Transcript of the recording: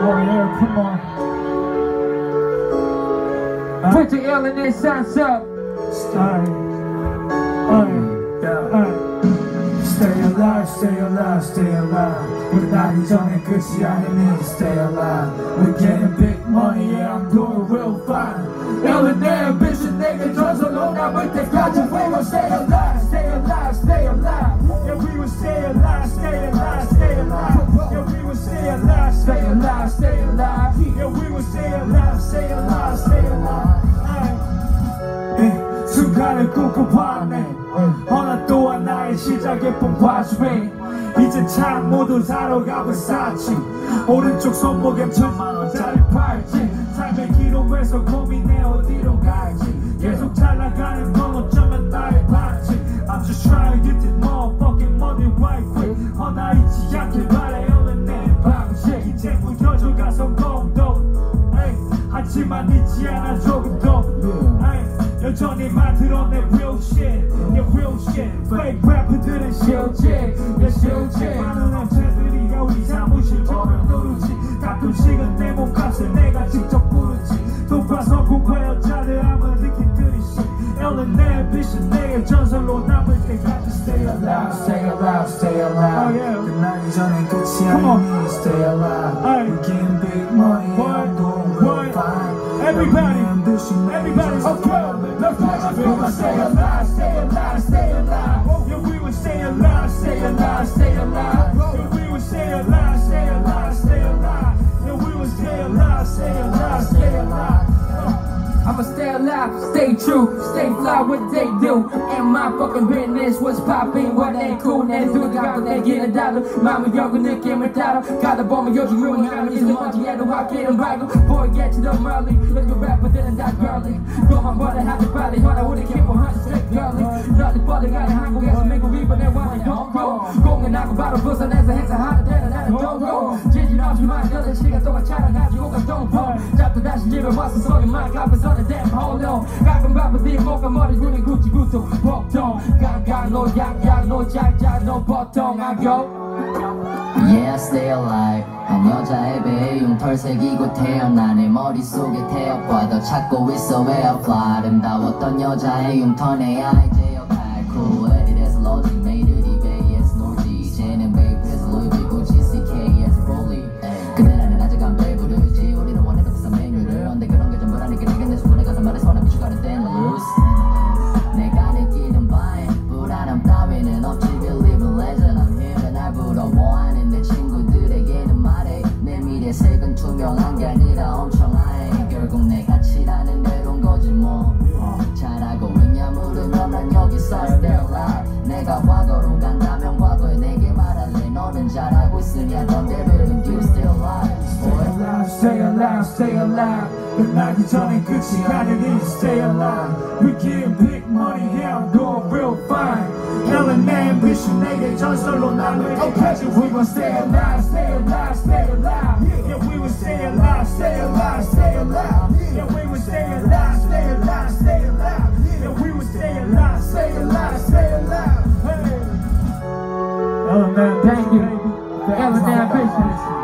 yeah, come on. Put your L in there, sounds up. Stay. Stay alive, stay alive, stay alive. 우리 나기 전에 끝이 아니니 stay alive. We're getting big money, yeah, I'm doing real fine. L 내 ambition 내게 전설로 남을 때까지 we will stay alive, stay alive, stay alive. Yeah, we will stay alive, stay alive, stay alive. Yeah, we will stay alive, stay alive, stay alive. Yeah, we will stay alive, stay alive, stay alive. 순간을 꿈꿔봤네. 허나 또한 나의 시작의 뽕파주에 이제 차 모두 사러 가 versace. 오른쪽 손목에 1000만원짜리 팔찌. 삶의 기로에서 고민해 어디로 갈지. 계속 잘 나가는 건 어쩌면 나의 반지. I'm just trying to get this motherfucking money right quick. 허나 잊지 않길 바래 얼른 내 방식. 이제 무뎌져가 성공도 하지만 잊지 않아 조금 더. 여전히 만들어내 real shit, yeah real shit. Fake rapper들은 실제, yeah 실제. 많은 업체들이 우리 사무실 저를 누르지. 가끔씩은 내 몸값을 내가 직접 부르지. 높아서 공과여자를 아마 느끼듯이 L은 내 ambition 내게 전설로 남을 때까지 stay alive, stay alive, stay alive. 끝나기 전에 끝이 아니니 stay alive. We're getting big money, I'm doing real fine. Everybody, okay. Let's watch it. We will stay alive, stay alive, stay alive. Yeah, we will stay alive, stay alive, stay alive. Yeah, we will stay alive, stay alive, stay alive. Yeah, we will stay alive, stay alive, stay alive. I'ma stay alive, stay true, stay fly what they do. And my fucking business was popping, what ain't cool. 내 누가 내기는 다르 마음을 열고 느낌을 따라 가다 보면 요즘 유행하는 이제 먼지에도 확기는 밝고. Boy get to them early, 너희들 래퍼들은 다 girly. 너만 뭐래 하지 빨리 허나 우리 keep 100 girly. 너희 뻗어가는 한국에서 미국 이번에 와는 동고. 공연하고 바로 부산에서 행사하는 데는 나는 동고. 지진 없지만 너는 시간 동안 촬영하지고 가 동포. 잡고 다시 집에 와서 소리만 갚아서 damn hold on. 가끔 바쁘디 목과 머리 굴린 구찌 구두 보통. 깡깡 너 약약 너 짝짝 너 보통. I go Yeah, stay alive. 한 여자의 배에 흉털 새기고 태어나 내 머릿속에 태엽과 더 찾고 있어 where I fly. 아름다웠던 여자의 흉터내야 이제 역할 cool. 에디에서 로직 메이드 이베이에서 놀지. 이제는 베이프에서 루이비 구찌 CK에서 롤리. 근데 나는 아직 안 배부르지. 우리는 원해도 비싼 메뉴를 언제 그런 게 전부 아니게 내게 내 손에 가서 말해 손에 미쳐가는 때는 loose. 내가 느끼는 바에 불안함 따위는 없지. Believe in legend I'm here. 날 부러워하는 내 친구들에게는 말해 내 미래 색은 투명한 게 아니라 엄청 하얘. 결국 내 가치라는 대로인 거지 뭐. 잘하고 있냐 물으면 난 여기서 stay alive. 내가 과거로 간다면 과거에 내게 말할래. 너는 잘하고 있으냐 넌 대로는 you still alive. Stay alive, stay alive. 끝나기 전에 끝이 아니니 stay alive. We getting big money, yeah, I'm doing real fine. L은 내 ambition 내게 전설로 남을 때까지 we gon' stay alive, stay alive, stay alive. Yeah, we will stay alive, stay alive, stay alive. Yeah, we will stay alive, stay alive, stay alive. Yeah, we will stay alive, stay alive, stay alive. Hey. thank you for L ambition.